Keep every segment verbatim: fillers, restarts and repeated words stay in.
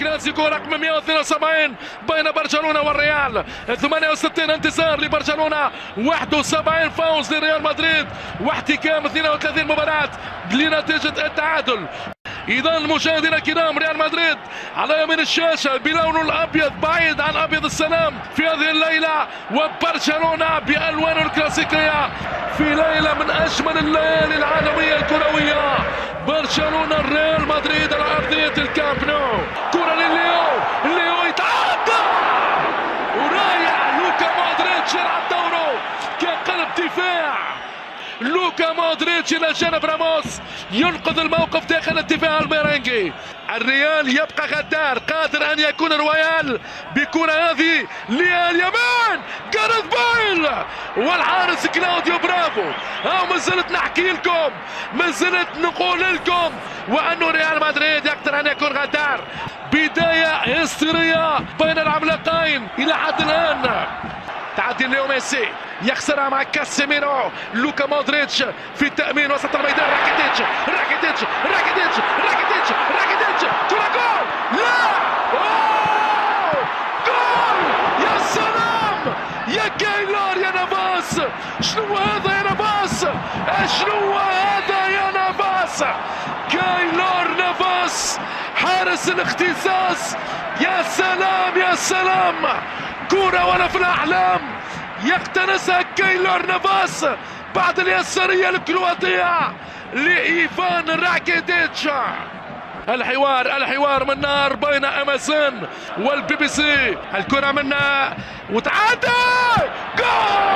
الكلاسيكو رقم مئة واثنين وسبعين بين برشلونة والريال. ثمانية وستين انتصار لبرشلونة، واحد وسبعين فوز لريال مدريد، واحتكام اثنين وثلاثين مباراة لنتيجة التعادل. إذا مشاهدينا الكرام، ريال مدريد على يمين الشاشة بلونه الأبيض بعيد عن أبيض السلام في هذه الليلة، وبرشلونة بألوانه الكلاسيكية في ليلة من أجمل الليالي العالمية الكروية. برشلونة الريال مدريد على أرضية الكامب نو. كرة لليو، الليو يتعدى ورايح لوكا مودريتش يلعب دوره كقلب دفاع. لوكا مودريتش الى جانب راموس ينقذ الموقف داخل الدفاع الميرينجي. الريال يبقى غدار، قادر ان يكون الريال بكرة هذه لليمين. جاريث بيل والحارس كلاوديو برافو. ها ما زلت نحكي لكم، ما زلت نقول لكم وانه ريال مدريد يقدر ان يكون غدار. بداية هستيرية بين العملاقين الى حد الان. تعدي ليو ميسي يخسرها مع كاسيميرو. لوكا مودريتش في التأمين وسط الميدان. راكيتيتش راكيتيتش راكيتيتش راكيتيتش راكيتيتش كرة جول. لا، أوه! جول! يا سلام يا كايلور يا نافاس. شنو هذا يا نافاس؟ شنو هذا يا نافاس؟ كايلور نافاس حارس الاختصاص. يا سلام يا سلام، كرة ولا في الأحلام يقتنصها كايلور نافاس بعد اليسارية الكرواتية لإيفان راكيتيتش. الحوار الحوار من نار بين ام اس ان والبي بي سي. الكرة منا وتعدى جول.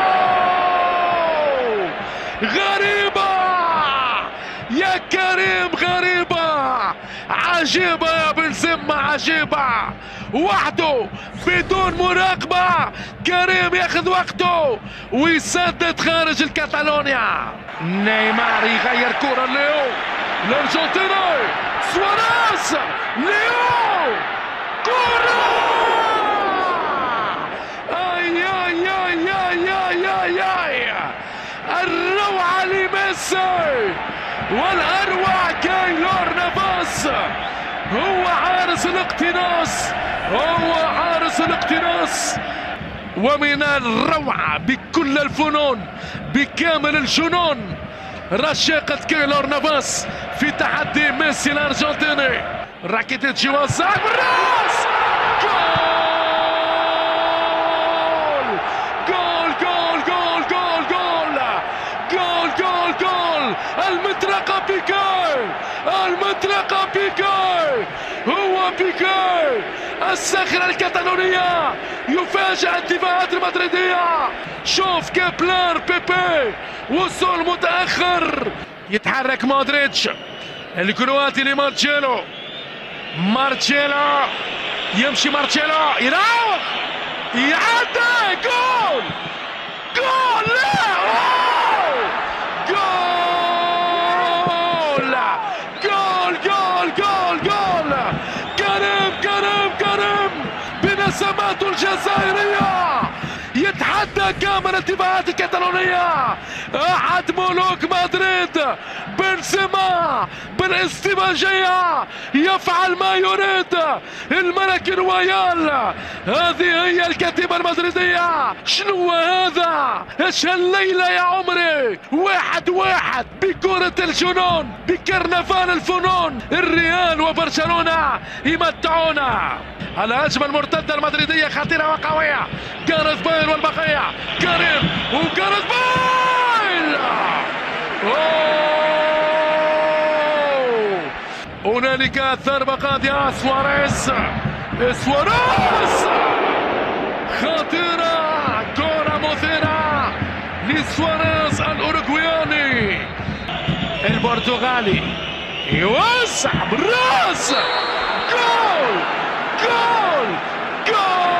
غريبة يا كريم، غريبة عجيبة يا بنزيما، عجيبة. وحده بدون مراقبة، كريم ياخذ وقته ويسدد خارج الكاتالونيا. نيمار يغير كرة ليو، الارجنتيني سواريز، ليو كرة. اي اي اي اي اي اي اي الروعة لميسي والاروع كايلور نافاس. هو حارس الاقتناص، هو حارس الاقتناص. ومن الروعة بكل الفنون، بكامل الجنون، رشاقة كايلور نافاس في تحدي ميسي الارجنتيني. راكيتيتش يوزع بالراس. جول جول جول جول جول جول جول جول جول. المطرقة بيكاي، المطرقة بيكاي، هو بيكاي الصخرة الكتالونية يفاجئ الدفاعات المدريدية. شوف كابلان بيبي وصول متأخر. يتحرك مودريتش الكرواتي لمارتشيلو. مارتشيلو يمشي، مارتشيلو يراوغ يعدي. جول جول. لا، جول جول جول جول جول. كريم كريم كريم بنسماته الجزائرية يتحدى كامل الدفاعات الكتالونية. أحد ملوك مدريد بنزيما بالاستباجية يفعل ما يريد. الملك الرويال، هذه هي الكتيبة المدريدية. شنو هذا؟ ايش هالليلة يا عمري؟ واحد واحد بكرة الجنون، بكرنفال الفنون. الريال وبرشلونة يمتعونا. على أجمل مرتدة المدريدية خطيرة وقوية. جاريث بيل والبقية، كريم وجاريث بيل. أوه! هنالك ضربة قاضية. سواريز، سواريز خطيرة، كرة مثيرة لسواريز الأوروغوياني البرتغالي. يوسع بالراس. جول جول جول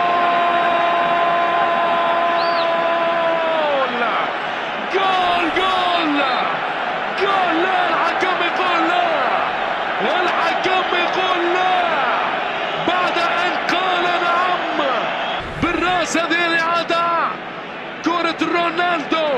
جول جول جول. لا، الحكم يقول لا، الحكم يقول لا بعد ان قال نعم بالراس. هذه الإعادة كرة رونالدو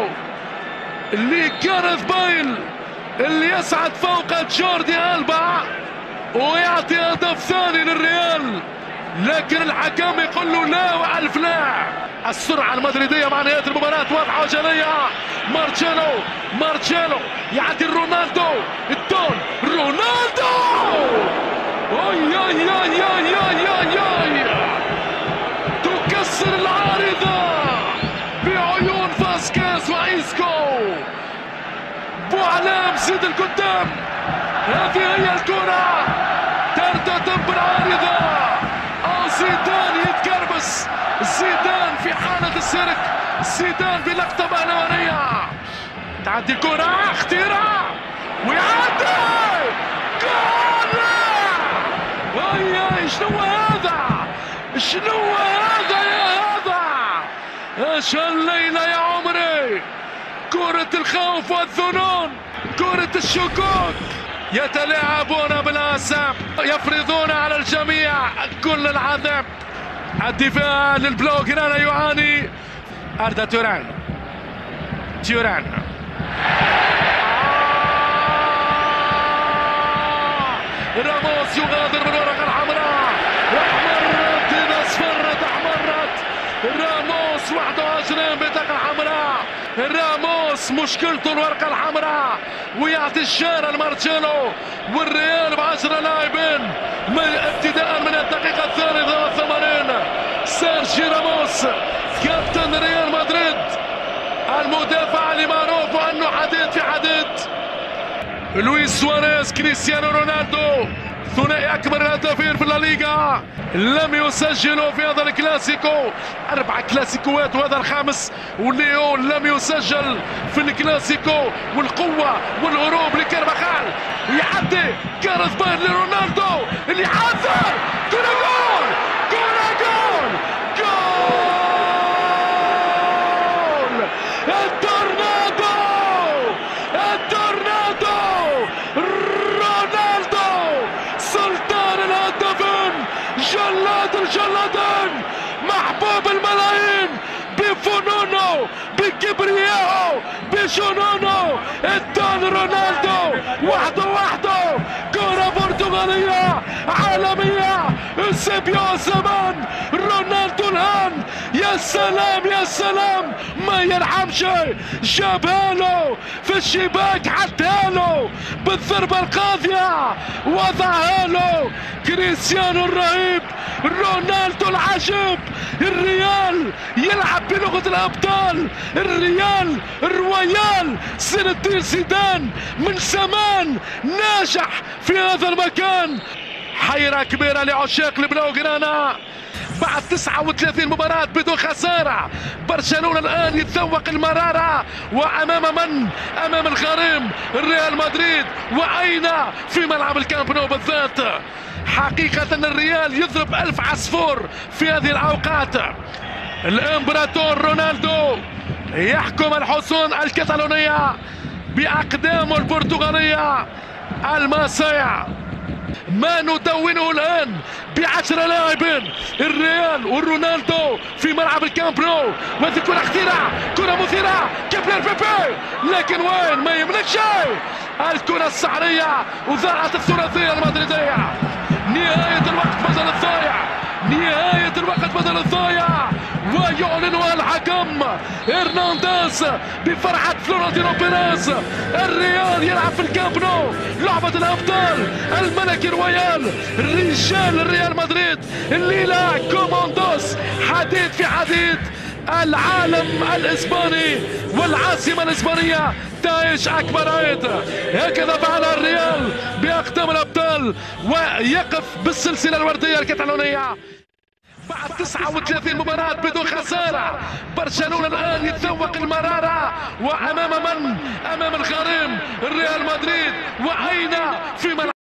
لجاريث بيل اللي يصعد فوق جوردي ألبا. ويعطي هدف ثاني للريال، لكن الحكم يقول له لا والف لا. السرعه المدريديه مع نهايه المباراه واضحه وجليه. مارتشيلو مارتشيلو يعدي رونالدو، الدون رونالدو، اي اي اي اي اي اي تكسر العارضه بعيون فاسكيز وايسكو. بوعلام زيد القدام، هذه هي الكره ترتدم بالعارضه. اه زيدان يتكربس، زيدان في حالة السيرك، زيدان بلقطة بهلوانية. تعدي الكرة اختراع ويعدي جول. اي اي شنو هذا؟ شنو هذا يا هذا؟ ايش هالليلة يا عمري؟ كرة الخوف والظنون، كرة الشكوك. يتلاعبون بالأعصاب، يفرضون على الجميع كل العذاب. الدفاع للبلو جرانا يعاني. أردا توران توران آه. راموس يغادر من ورقة الحمراء، احمرت إذا اصفرت احمرت. راموس واحد وعشرين بطاقة حمراء. راموس مشكلته الورقة الحمراء، ويعطي الشارة لمارتشيلو. والريال بعشرة لاعبين ابتداء من الدقيقة الثالثة والثمانين. سيرجي راموس كابتن ريال مدريد، المدافع اللي معروف انه حديد في حديد. لويس سواريز، كريستيانو رونالدو، ثنائي اكبر الهدافين في الليغا، لم يسجلوا في هذا الكلاسيكو. اربع كلاسيكوات وهذا الخامس، وليو لم يسجل في الكلاسيكو. والقوه والهروب لكارفاخال، يعدي كارث باير لرونالدو اللي حذر. كره جول كره جول جول. التورنادو التورنادو رونالدو سلطان الهدافين، جلاد الجلادين، محبوب الملايين بفنونه بكبريائه بجنونه. الدون رونالدو وحده وحده، كرة برتغالية عالمية. سيبيو زمان رونالدو الآن، يا سلام يا سلام، ما يرحمش. جابها له في الشباك، حطها له بالضربة القاضية، وضعها له كريستيانو الرهيب، رونالدو العجيب. الريال يلعب بلغة الأبطال، الريال الرويال زين الدين زيدان من زمان ناجح في هذا المكان. حيرة كبيرة لعشاق البلوغرانا بعد تسعة وثلاثين مباراة بدون خسارة. برشلونة الآن يتذوق المرارة، وأمام من؟ أمام الغريم الريال مدريد، وأين؟ في ملعب الكامب نو بالذات. حقيقة الريال يضرب ألف عصفور في هذه الأوقات. الإمبراطور رونالدو يحكم الحصون الكتالونية بأقدامه البرتغالية الماسية. ما ندونه الآن بعشرة لاعبين، الريال ورونالدو في ملعب الكامب نو. وهذه كرة اختراع، كرة مثيرة، كيبلر بيبي، لكن وين؟ ما يملك شيء. الكرة السحرية، وضاعت الثلاثية المدريدية. نهاية الوقت بدل الضايع، نهاية الوقت بدل الضايع. ويعلنها الحكم هرنانديز بفرحة فلورنتينو بيريز. الريال يلعب في الكامب نو، لعبة الأبطال، الملك رويال، رجال الريال مدريد الليلة كوماندوس، حديد في حديد. العالم الإسباني والعاصمة الإسبانية تعيش أكبر عيد. هكذا فعل الريال بأقدام الأبطال، ويقف بالسلسلة الوردية الكتالونية بعد تسعة وثلاثين مباراة بدون خسارة. برشلونة الآن يتذوق المرارة، وأمام من؟ أمام الغريم الريال مدريد، وأين؟ في ملعب